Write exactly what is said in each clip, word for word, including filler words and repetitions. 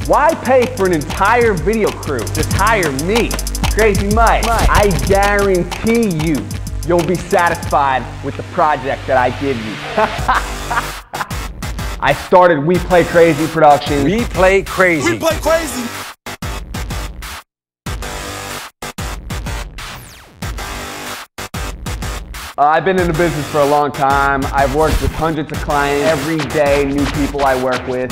Why pay for an entire video crew? Just hire me, Crazy Mike. Mike. I guarantee you, you'll be satisfied with the project that I give you. I started We Play Crazy Productions. We Play Crazy. We Play Crazy. Uh, I've been in the business for a long time. I've worked with hundreds of clients every day, new people I work with.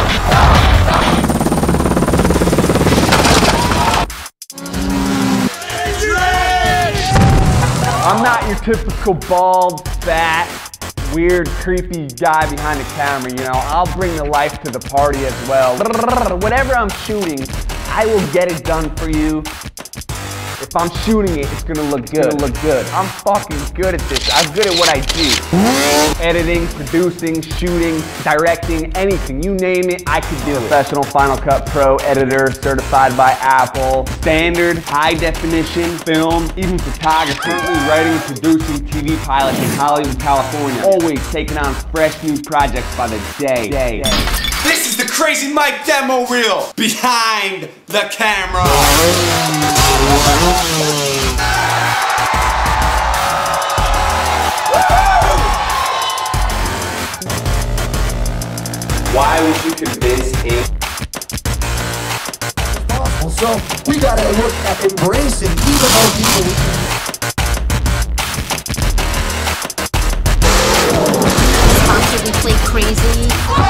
I'm not your typical bald, fat, weird, creepy guy behind the camera, you know. I'll bring the life to the party as well. Whatever I'm shooting, I will get it done for you. If I'm shooting it, it's gonna look good. It's gonna look good. I'm fucking good at this. I'm good at what I do. Editing, producing, shooting, directing, anything. You name it, I could do it. Professional Final Cut Pro editor, certified by Apple. Standard, high definition, film, even photography. Currently writing and producing T V pilots in Hollywood, California. Always taking on fresh new projects by the day. day. This is the Crazy Mike demo reel. Behind the camera. Why would you convince him? So we gotta look at embracing even though people. Sponsored We Play Crazy.